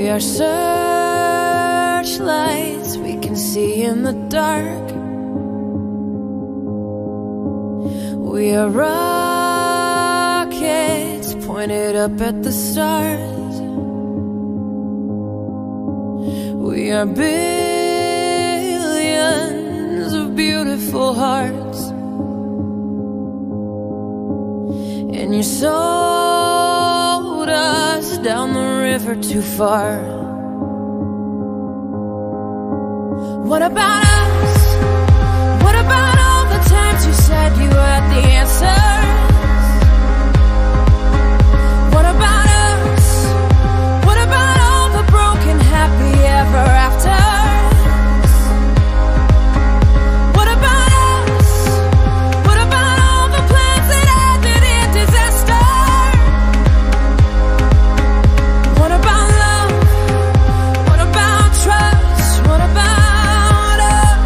We are searchlights we can see in the dark. We are rockets pointed up at the stars. We are billions of beautiful hearts. And you sold us down the river too far. What about us? What about all the times you said you had the answers? What about us? What about all the broken happy ever after? What about us? What about all the plans that ended in disaster? What about love? What about trust? What about us?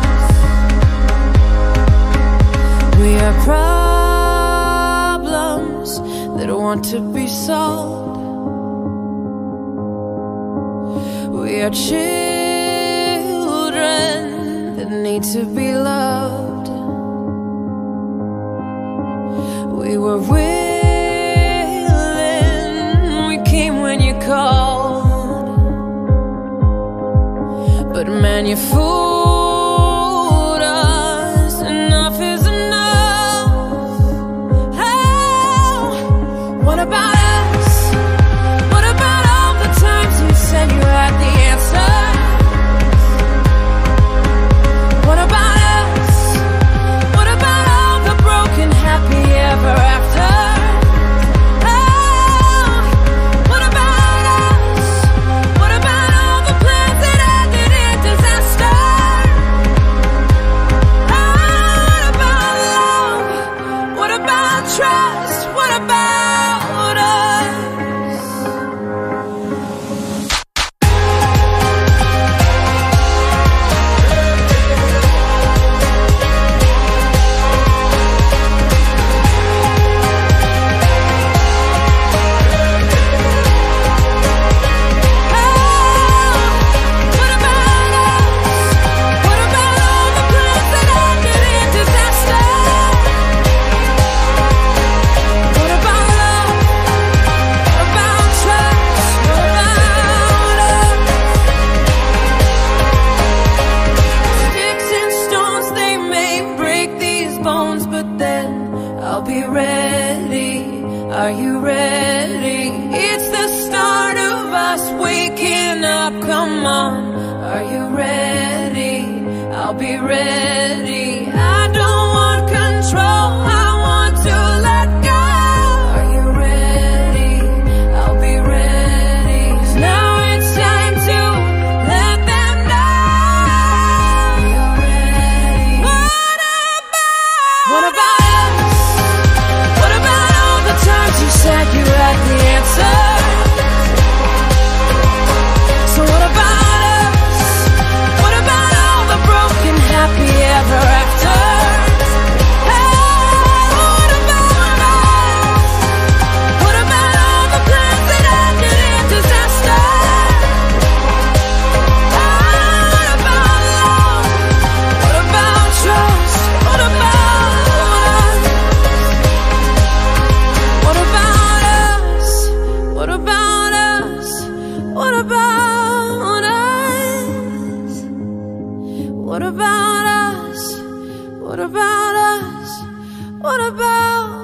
We are problems that want to be solved. We are children that need to be loved. We were willing, we came when you called. But man, you fooled us, enough is enough. Oh, what about us? What about all the times you said you had the answer? What about us? What about all the broken happy ever after? Oh, what about us? What about all the plans that ended in disaster? Oh, what about love? What about trust? What about us? What about us? What about all the plans that ended in disaster? What about love? What about trust? What about us? Sticks and stones, they may break these bones, but then I'll be ready. Are you ready? It's the start of us waking up. Come on, are you ready? I'll be ready. I don't want control, I want to let go. Are you ready? I'll be ready. 'Cause now it's time to let them know. Are you ready? What about us? What about all the times you said you had the answer? So what about us? What about all the broken happy ever after? Oh, what about us? What about all the plans that ended in disaster? Oh, what about love? What about trust? What about us? What about us? What about us? What about us? What about us? What about us? What about